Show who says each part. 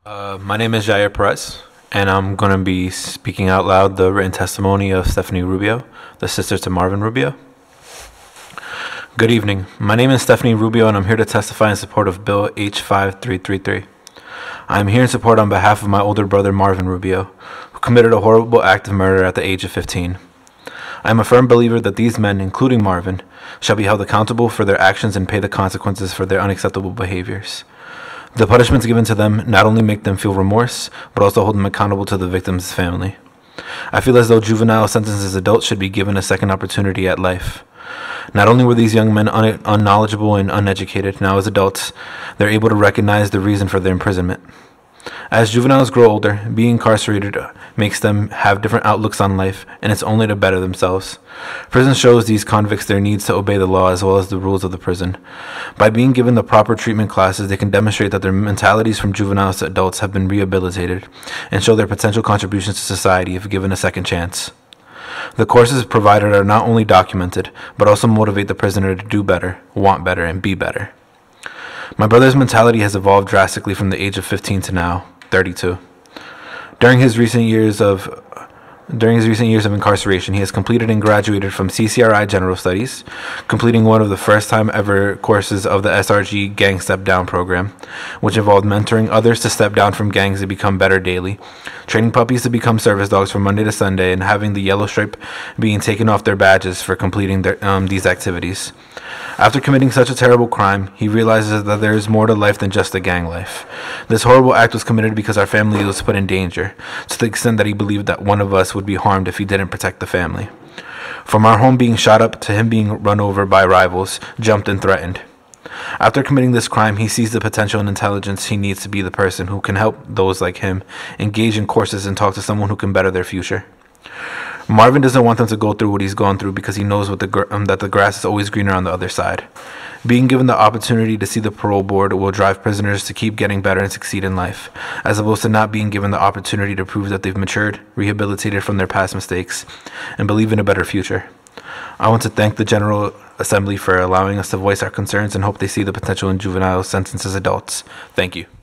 Speaker 1: My name is Jair Perez, and I'm going to be speaking out loud the written testimony of Stephanie Rubio, the sister to Marvin Rubio. Good evening. My name is Stephanie Rubio, and I'm here to testify in support of Bill H5333. I am here in support on behalf of my older brother Marvin Rubio, who committed a horrible act of murder at the age of 15. I am a firm believer that these men, including Marvin, shall be held accountable for their actions and pay the consequences for their unacceptable behaviors. The punishments given to them not only make them feel remorse, but also hold them accountable to the victim's family. I feel as though juvenile sentences as adults should be given a second opportunity at life. Not only were these young men unknowledgeable and uneducated, now as adults, they're able to recognize the reason for their imprisonment. As juveniles grow older, being incarcerated makes them have different outlooks on life, and it's only to better themselves. Prison shows these convicts their needs to obey the law as well as the rules of the prison. By being given the proper treatment classes, they can demonstrate that their mentalities from juveniles to adults have been rehabilitated and show their potential contributions to society if given a second chance. The courses provided are not only documented, but also motivate the prisoner to do better, want better, and be better. My brother's mentality has evolved drastically from the age of 15 to now, 32. During his recent years of incarceration, he has completed and graduated from CCRI General Studies, completing one of the first time ever courses of the SRG Gang Step Down program, which involved mentoring others to step down from gangs to become better daily, training puppies to become service dogs from Monday to Sunday, and having the yellow stripe being taken off their badges for completing these activities. After committing such a terrible crime, he realizes that there is more to life than just a gang life. This horrible act was committed because our family was put in danger, to the extent that he believed that one of us would be harmed if he didn't protect the family. From our home being shot up to him being run over by rivals, jumped and threatened. After committing this crime, he sees the potential and intelligence he needs to be the person who can help those like him engage in courses and talk to someone who can better their future. Marvin doesn't want them to go through what he's gone through because he knows that the grass is always greener on the other side. Being given the opportunity to see the parole board will drive prisoners to keep getting better and succeed in life, as opposed to not being given the opportunity to prove that they've matured, rehabilitated from their past mistakes, and believe in a better future. I want to thank the General Assembly for allowing us to voice our concerns and hope they see the potential in juvenile sentences as adults. Thank you.